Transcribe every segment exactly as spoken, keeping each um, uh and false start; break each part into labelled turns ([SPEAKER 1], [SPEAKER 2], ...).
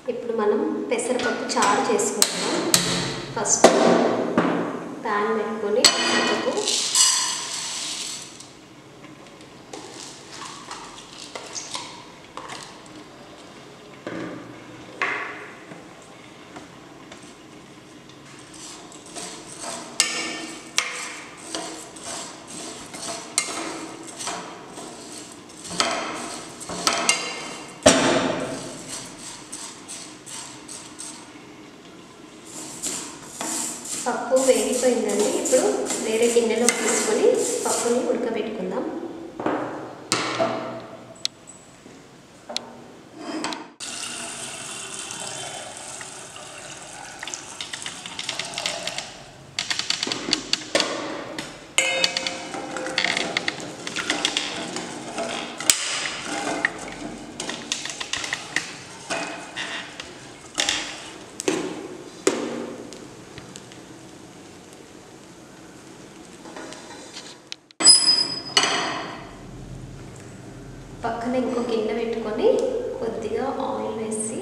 [SPEAKER 1] ఇప్పుడు మనం పెసరపప్పు చారు చేసుకుంటాం. ఫస్ట్ ప్యాన్ పెట్టుకొని పెసరపప్పు పప్పు వేగిపోయిందండి. ఇప్పుడు వేరే గిన్నెలో తీసుకొని పప్పుని ఉడకబెట్టుకుందాం. పక్కన ఇంకో గిన్నె పెట్టుకొని కొద్దిగా ఆయిల్ వేసి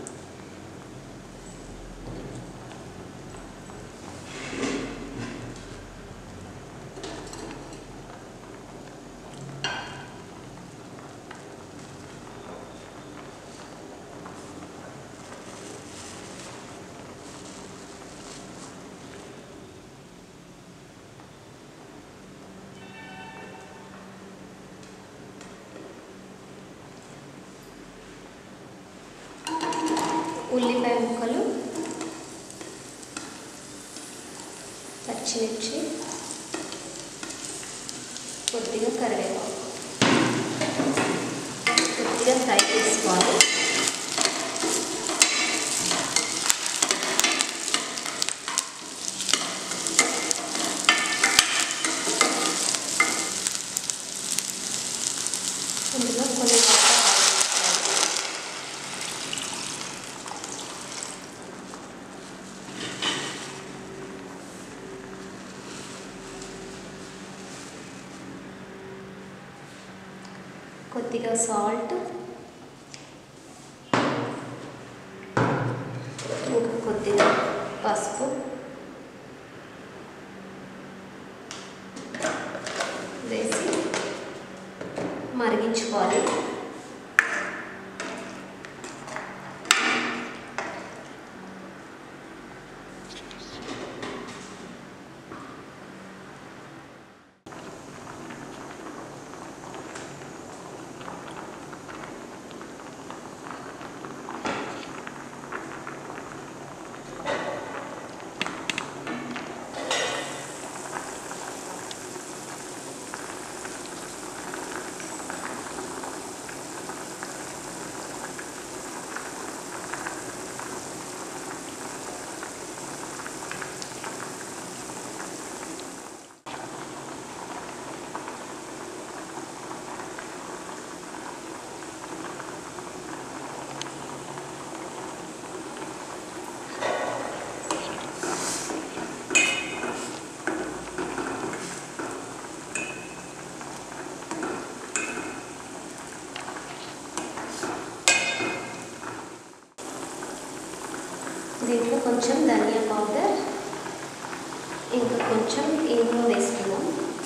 [SPEAKER 1] ఉల్లిపాయ ముక్కలు, పచ్చిమిర్చి, కొద్దిగా కరివేపాకు కొద్దిగా ఫ్రై చేసుకోవాలి. ఇందులో కొన్ని కొద్దిగా సాల్ట్, ఇంకా కొద్దిగా పసుపు వేసి మరిగించుకోవాలి. దీంట్లో కొంచెం ధనియా పౌడర్, ఇంకా కొంచెం ఇంగువ వేసుకున్నాం.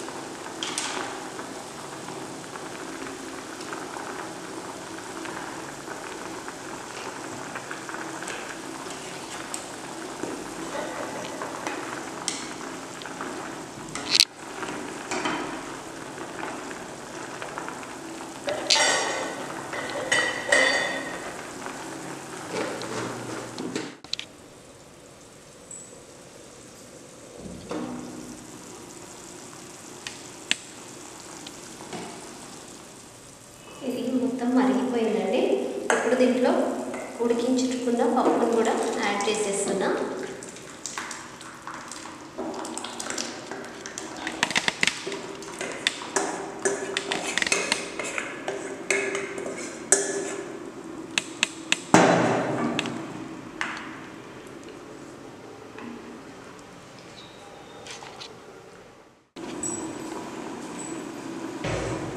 [SPEAKER 1] ఇది మొత్తం మరిగిపోయిందండి. ఇప్పుడు దీంట్లో ఉడికించుకున్న పప్పును కూడా యాడ్ చేసేస్తున్నా.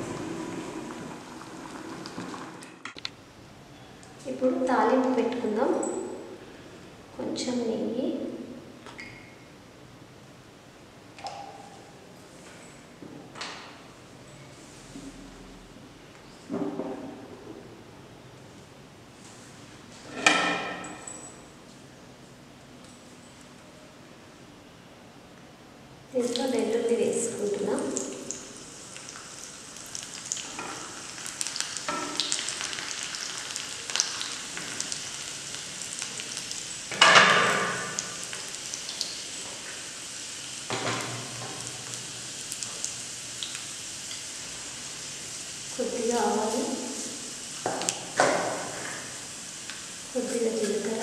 [SPEAKER 1] ఇప్పుడు తాలింపు పెట్టుకుందాం. కొంచెం నెయ్యి, దీంట్లో వెల్లుల్లి వేసుకుంటున్నాం. కొద్దిగా ఆవాలు, కొద్దిగా జీలకర్ర,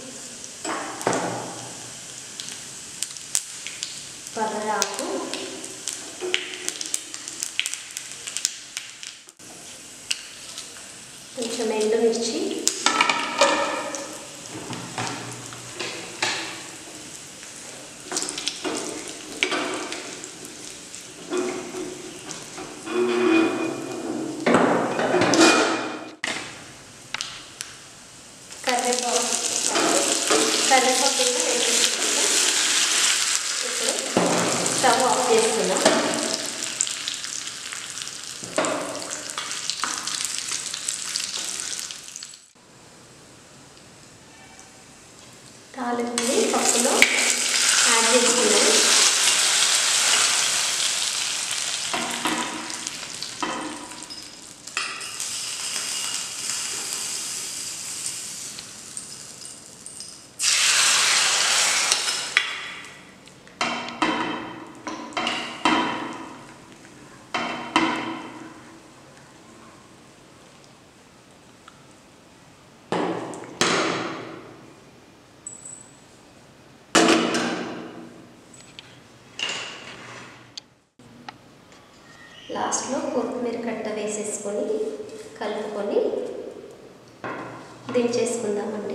[SPEAKER 1] పర్రాకు, కొంచెం ఎండుమిర్చి, కరివేపాకు కరివేపాకు కూడా వేసుకుంటాం. ఇప్పుడు స్టవ్ ఆఫ్ చేస్తున్నాం. తాలింపుని పప్పులో యాడ్ చేసుకున్నాం. లాస్ట్లో కొత్తిమీర కట్ట వేసేసుకొని కలుపుకొని దించేసుకుందామండి.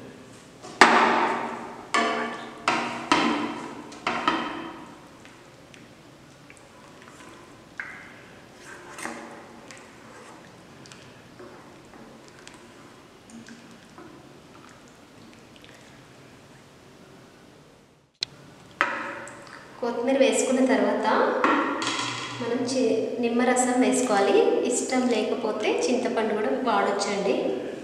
[SPEAKER 1] కొత్తిమీర వేసుకున్న తర్వాత మనం చి నిమ్మరసం వేసుకోవాలి. ఇష్టం లేకపోతే చింతపండు కూడా వాడొచ్చండి.